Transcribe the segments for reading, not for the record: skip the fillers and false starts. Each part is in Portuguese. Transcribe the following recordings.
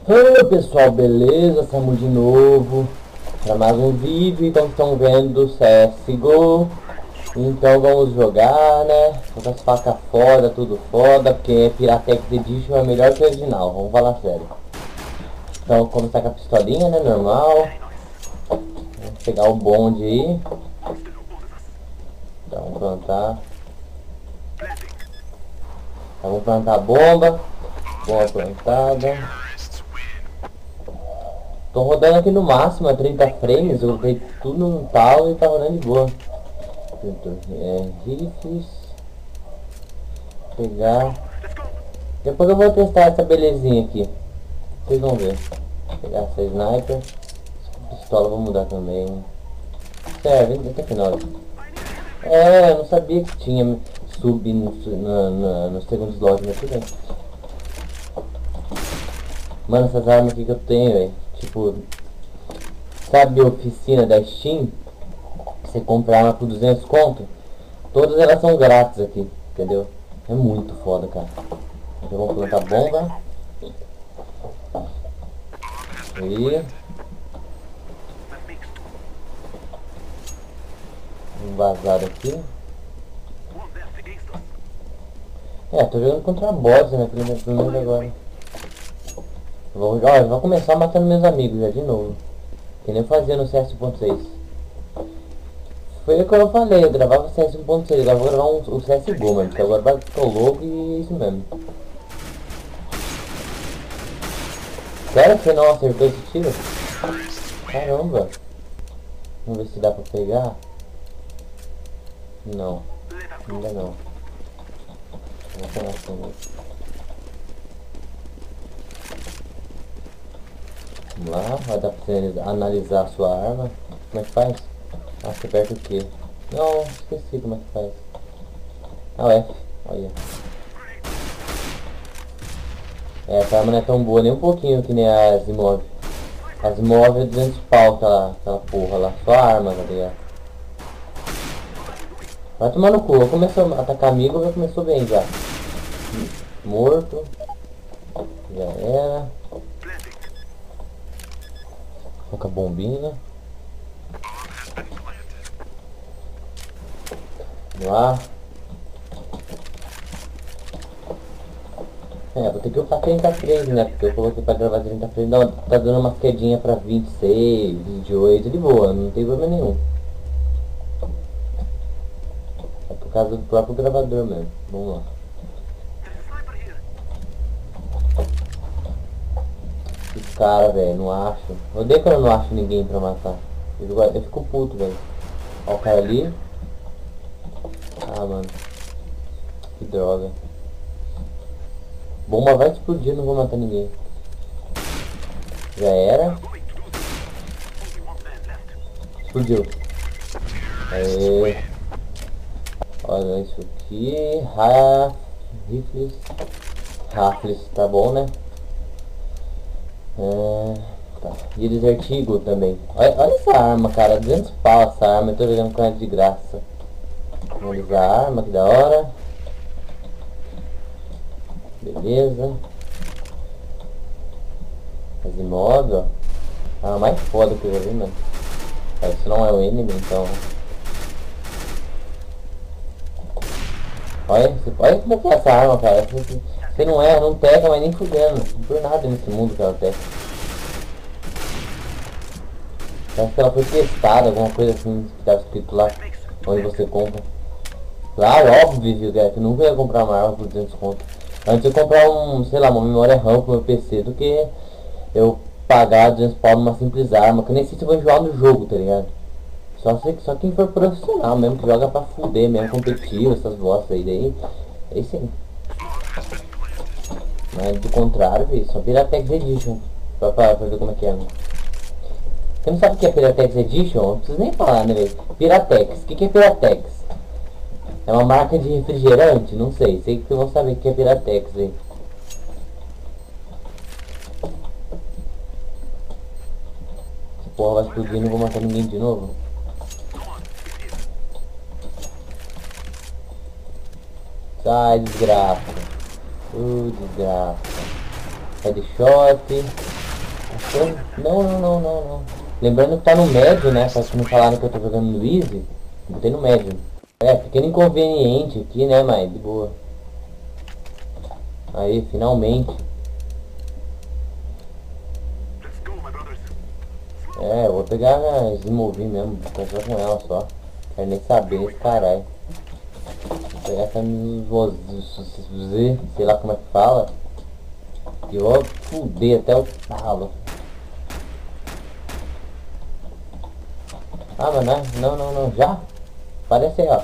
Oi pessoal, beleza? Estamos de novo para mais um vídeo. Então estão vendo CSGO. Então vamos jogar, né? Com as facas foda, tudo foda, porque Piratex Edition é melhor que o original, vamos falar sério. Então vamos começar com a pistolinha, né? Normal. Vamos pegar o bonde aí. Então vamos plantar. Então, vamos plantar a bomba. Bomba plantada. Tô rodando aqui no máximo a 30 frames, eu coloquei tudo no tal e tá rodando de boa. Rifles. Pegar. Depois eu vou testar essa belezinha aqui. Vocês vão ver. Pegar essa sniper. Essa pistola eu vou mudar também. Serve, até que não. Eu não sabia que tinha sub no segundo slot, mas tudo bem. Mano, essas armas aqui que eu tenho, velho. Tipo, sabe a oficina da Steam? Você compra arma por 200 conto? Todas elas são grátis aqui, entendeu? É muito foda, cara. Então vamos plantar bomba. Aí. Um vazado aqui. Tô jogando contra bots, né? Primeiro agora. Eu vou começar matando meus amigos já de novo. Que nem eu fazia no CS 1.6. Foi o que eu falei, eu gravava CS 1.6, agora vou gravar o CSGO, mano. Porque agora vai ficar louco e é isso mesmo. Sério que você não acertou esse tiro? Caramba. Vamos ver se dá pra pegar. Não. Ainda não. Vou pegar assim. Vamos lá, vai dar pra você analisar a sua arma. Como é que faz? Você aperta o quê? Não, esqueci como é que faz. O F, olha. Essa arma não é tão boa nem um pouquinho que nem as imóveis. As imóveis é 200 pau, aquela porra lá. Só arma, tá ligado? Vai tomar no cu, começou a atacar amigo, já começou bem já. Morto. Já era. Coloca a bombinha. Vamos lá. Vou ter que upar 30 frames, né? Porque eu coloquei pra gravar 30 frames. Não, tá dando uma quedinha pra 26, 28, de boa, não tem problema nenhum. É por causa do próprio gravador mesmo. Vamos lá. Esse cara, velho, não acho. Eu odeio quando eu não acho ninguém pra matar. Eu fico puto, velho. Ó o cara ali. Ah, mano. Que droga. Bomba vai explodir, não vou matar ninguém. Já era. Explodiu. Aê. Olha isso aqui. Rifles. Rifles, tá bom, né? Tá. E Desert Eagle também. Olha essa arma, cara. 200 pau essa arma. Eu tô jogando com ela de graça. Vamos usar a arma, que da hora. Beleza. As imóveis, ó. A mais foda que eu já vi, mano. Isso não é o enemy, então. Olha como é que é essa arma, cara. Você não erra, não pega, mas nem fudendo. Não por nada nesse mundo que ela pega. Parece que ela foi testada, alguma coisa assim que tava escrito lá onde você compra. Claro, óbvio, cara, que eu nunca ia comprar uma arma por 200 conto. Antes eu comprar sei lá, uma memória RAM pro meu PC do que eu pagar 200 pau numa simples arma, que eu nem sei se eu vou enjoar no jogo, tá ligado? Só quem for profissional mesmo, que joga pra fuder mesmo, competitivo, essas bostas aí, daí, é isso aí. Mas do contrário, velho, só Piratex Edition, pra ver como é que é, mano. Você não sabe o que é Piratex Edition? Não preciso nem falar, né, velho? Piratex, o que é Piratex? É uma marca de refrigerante? Não sei, sei que vocês vão saber o que é Piratex, velho. Essa porra vai explodir, não vou matar ninguém de novo. Sai, desgraça. Desgraça. Headshot. Não, não, não, não, não. Lembrando que tá no médio, né? Só que me falaram que eu tô jogando no easy. Botei no médio. É, pequeno inconveniente aqui, né, mas de boa. Aí, finalmente. É, eu vou pegar a Smovi mesmo, vou só com ela só. Quero nem saber esse caralho. Vou pegar essa Z, sei lá como é que fala. E eu vou fuder até o talo. Ah, mas não, não, não, já? Parece aí, ó.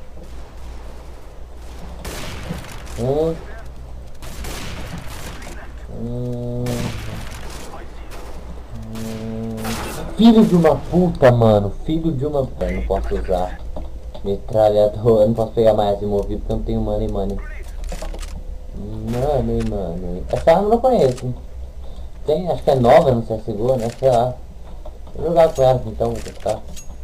Hum. Filho de uma puta, mano. Filho de uma... Eu não posso usar metralhador. Eu não posso pegar mais Smovi porque eu não tenho money. Money. Essa arma eu não conheço. Tem, acho que é nova no CSGO, né? Sei lá. Vou jogar com ela então, vou testar.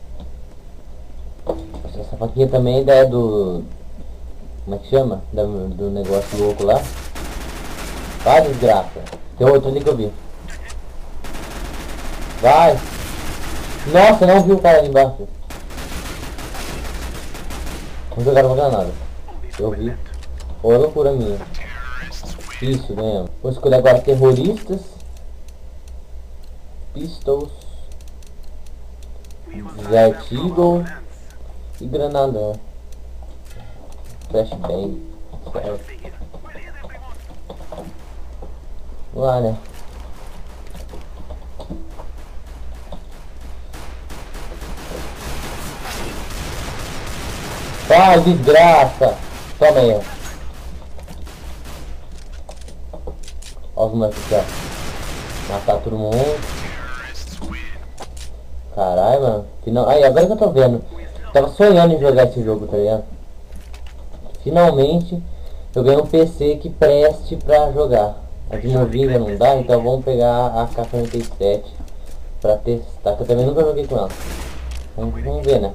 Essa faquinha também é do... Como é que chama? Do negócio louco lá. Vai, desgraça. Tem outro ali que eu vi. Vai! Nossa, não vi o cara ali embaixo. Não jogaram uma granada. Eu vi. Ou é loucura minha. Isso mesmo. Vou escolher agora terroristas. Pistols. Desert Eagle. E granadão. Flashbang. Certo. Vamos lá, né? Vai, desgraça! Toma aí, ó. Olha os moleques aqui, ó. Matar todo mundo. Caralho, mano. Final... Aí, agora que eu tô vendo. Tava sonhando em jogar esse jogo, tá ligado? Finalmente, eu ganhei um PC que preste pra jogar. A de Movinga não dá, então vamos pegar a AK-47 pra testar. Que eu também nunca joguei com ela. Vamos ver, né?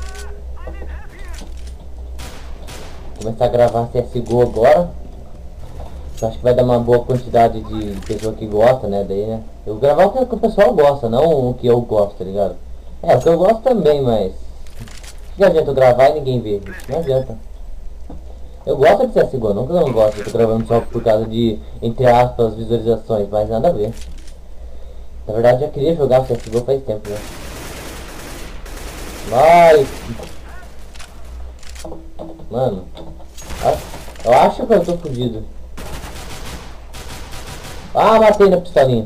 Começar a gravar CSGO agora. Eu acho que vai dar uma boa quantidade de pessoa que gosta, né? Daí, né? Eu vou gravar o que o pessoal gosta, não o que eu gosto, tá ligado? É, o que eu gosto também, mas... Que adianta eu gravar e ninguém ver? Não adianta. Eu gosto de CSGO, nunca não gosto. Eu tô gravando só por causa de, entre aspas, visualizações, mas nada a ver. Na verdade, eu já queria jogar CSGO faz tempo, né? Vai! Mano, eu acho que eu tô fudido. Ah, matei na pistolinha.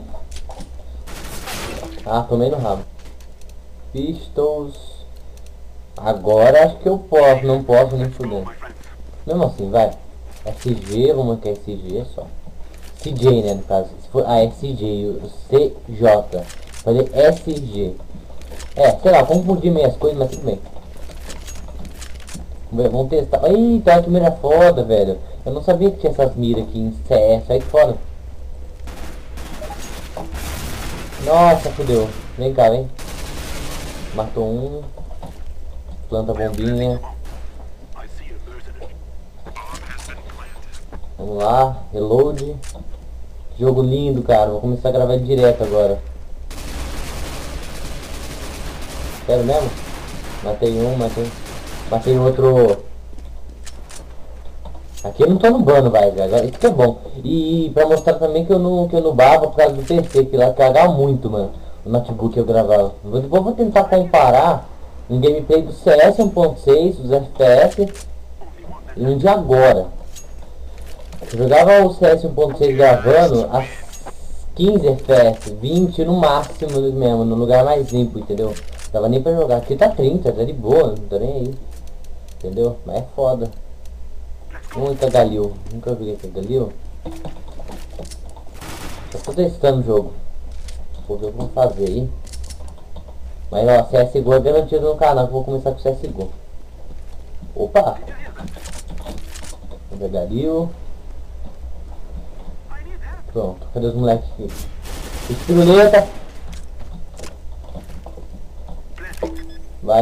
Ah, tomei no rabo. Pistols. Agora acho que eu posso, não posso nem fudendo. Mesmo assim, vai. SG, vamos aqui SG só. CJ, né, no caso. Se for a SG, o CJ. Falei SG. É, sei lá, confundi meio as coisas, mas tudo bem. Vamos testar. Eita, que mira foda, velho. Eu não sabia que tinha essas miras aqui em CS. Aí que foda. Nossa, fodeu. Vem cá, vem. Matou um. Planta a bombinha. Vamos lá. Reload. Jogo lindo, cara. Vou começar a gravar direto agora. Sério mesmo? Matei um, matei outro. Aqui eu não tô no bano, vai, agora isso que é bom. E pra mostrar também que eu não babo por causa do PC, que lá cagava muito, mano. O notebook que eu gravava. Depois eu vou tentar comparar um gameplay do CS 1.6, dos FPS, e um de agora. Eu jogava o CS 1.6 gravando a 15 FPS, 20 no máximo mesmo, no lugar mais limpo, entendeu? Não dava nem pra jogar. Aqui tá 30, tá de boa, não tô nem aí. Entendeu? Mas é foda. Muita Galil. Nunca vi esse Galil. Só tô testando o jogo. Vou ver o que vou fazer aí. Mas ó, CSGO é garantido no canal. Vou começar com CSGO. Opa! Muita Galil. Pronto, cadê os moleques aqui? Espiruleta! Vai.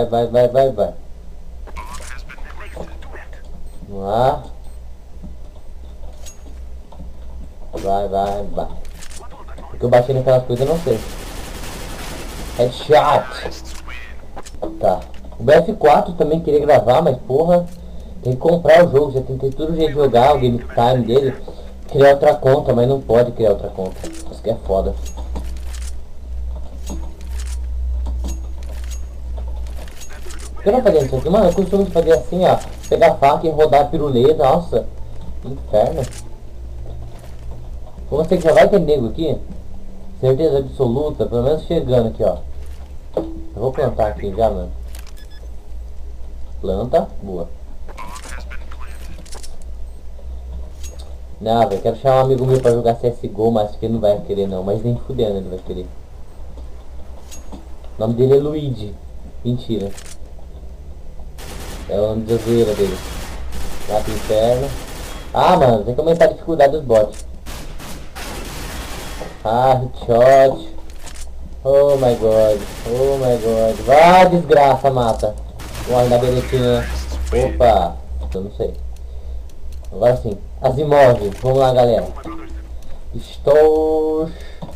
Vamos lá. Vai. Porque eu bati naquelas coisas, eu não sei. Headshot. Tá. O BF4 também queria gravar, mas porra, tem que comprar o jogo. Já tentei todo jeito de jogar, o game time dele. Criar outra conta, mas não pode criar outra conta. Isso que é foda. Por que eu não fazia isso aqui? Mano, eu costumo fazer assim, ó. Pegar a faca e rodar a piruleta. Nossa, que inferno. Você que já vai ter nego aqui. Certeza absoluta, pelo menos chegando aqui, ó. Eu vou plantar aqui já, mano. Planta, boa. Não, velho, quero chamar um amigo meu pra jogar CSGO, mas que ele não vai querer não. Mas nem fudendo ele vai querer. O nome dele é Luigi. Mentira. É o nome da zoeira dele. Lá pro inferno. Ah, mano, tem que aumentar a dificuldade dos bots. Ah, headshot. Oh my god. Oh my god. Vai, desgraça, mata. Morre na beletinha. Opa. Eu não sei. Agora sim. Asimov. Vamos lá, galera. Estou...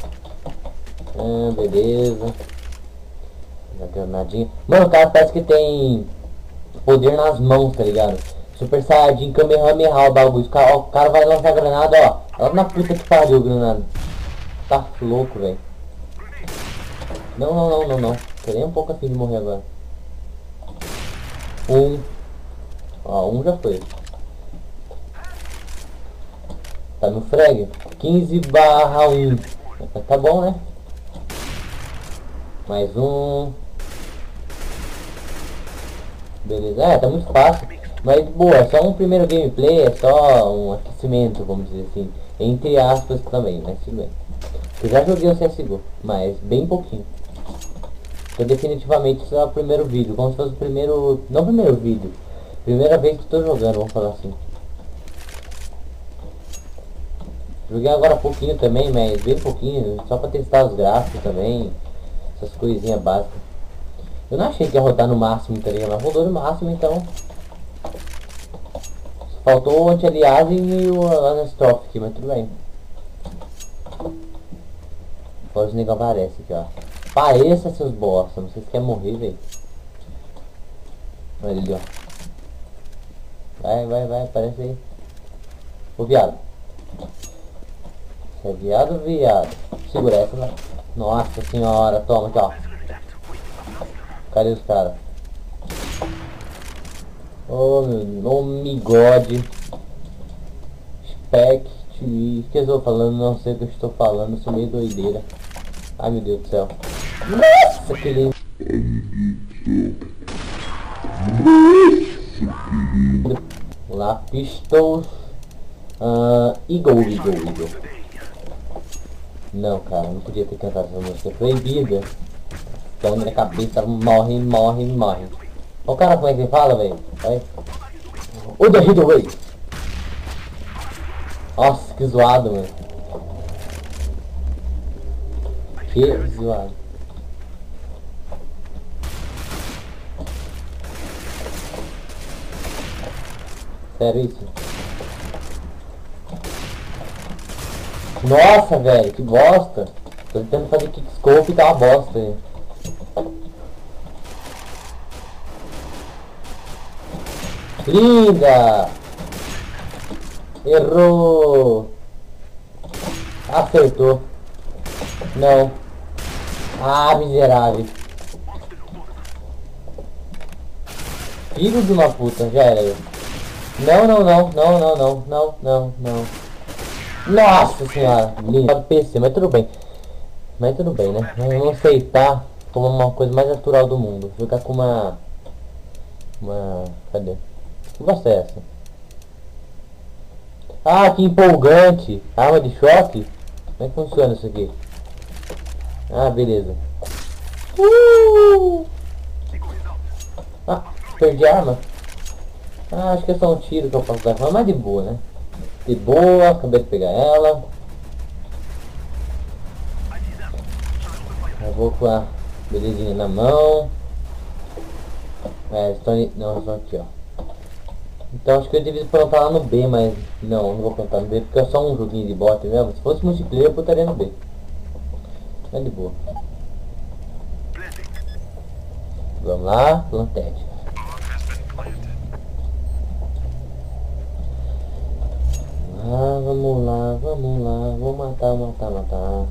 beleza. Granadinha. Mano, o cara parece que tem poder nas mãos, tá ligado? Super Saiyajin, Kamehameha, o bagulho. O cara vai lançar granada, ó. Olha na puta que pariu, granada. Tá louco, velho. Não. Tô nem um pouco afim de morrer agora. Ó, um já foi. Tá no frag? 15/1. Tá bom, né? Mais um. Beleza. É, tá muito fácil. Mas, boa, é só um primeiro gameplay, é só um aquecimento, vamos dizer assim. Entre aspas também, mas tudo bem. Eu já joguei o CSGO, mas bem pouquinho. Então definitivamente isso é o primeiro vídeo, como se fosse o primeiro... Não o primeiro vídeo. Primeira vez que estou jogando, vamos falar assim. Joguei agora pouquinho também, mas bem pouquinho, só pra testar os gráficos também. Essas coisinhas básicas. Eu não achei que ia rodar no máximo, tá ligado? Mas rodou no máximo, então... Faltou o anti-aliasing e o Anastrophik, mas tudo bem. Agora os negão aparecem aqui, ó. Pareça, seus bosta. Não sei se quer morrer, velho. Olha ali, ó. Vai, aparece aí. Ô, viado. Você é viado ou viado? Segura essa, né? Nossa senhora, toma aqui, ó. Cadê os caras? Oh, meu God. Spec. O que eu estou falando? Não sei o que eu estou falando. Sou meio doideira. Ai, meu Deus do céu. Nossa, que lindo. Vamos lá, pistols. Eagle. Não, cara, não podia ter cantado essa música. Proibida. Então minha cabeça morre. Olha o cara, como é que ele fala, velho? O The Hit Away. Nossa, que zoado, mano. Que zoado. Sério isso? Nossa, velho, que bosta. Tô tentando fazer kickscope e tá uma bosta aí. Linda! Errou! Acertou. Não. Ah, miserável. Filho de uma puta, já era eu. Não. Nossa senhora, lindo. PC, mas tudo bem. Né? Vamos aceitar como uma coisa mais natural do mundo. Jogar com uma... Cadê? Que bosta é essa? Ah, que empolgante! Arma de choque? Como é que funciona isso aqui? Ah, beleza. Ah, perdi a arma. Ah, acho que é só um tiro que eu posso dar. Mas de boa, né? De boa, acabei de pegar ela. Eu vou com a belezinha na mão. Não, estão aqui, ó. Então acho que eu devia plantar lá no B, mas não vou plantar no B porque é só um joguinho de bot mesmo. Se fosse multiplayer eu botaria no B. É de boa. Vamos lá, plantete. Ah, vamos lá, vamos lá. Vou matar, matar, matar.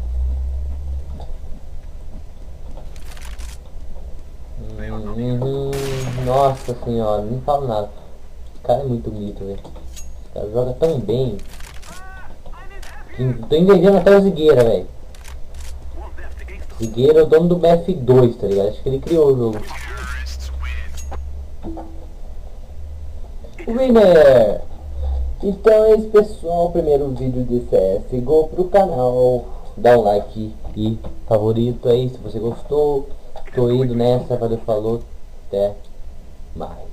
Nossa senhora, não falo nada. Esse cara é muito bonito, velho. Esse cara joga tão bem. Tô invejando até o Zigueira, velho. Zigueira é o dono do BF2, tá ligado? Acho que ele criou o jogo. Winner! Então é isso, pessoal. O primeiro vídeo de CSGO pro canal. Dá um like e favorito aí se você gostou. Tô indo nessa, valeu, falou. Até mais.